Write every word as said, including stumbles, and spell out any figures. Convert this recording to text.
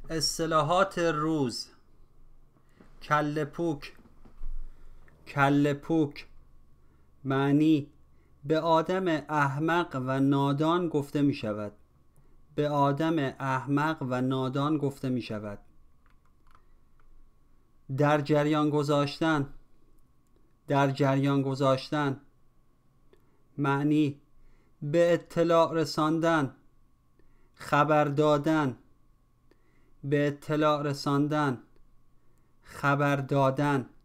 اصطلاحات روز: کله پوک. کله پوک معنی به آدم احمق و نادان گفته می شود. به آدم احمق و نادان گفته می شود. در جریان گذاشتن. در جریان گذاشتن معنی به اطلاع رساندن، خبر دادن. به اطلاع رساندن، خبر دادن.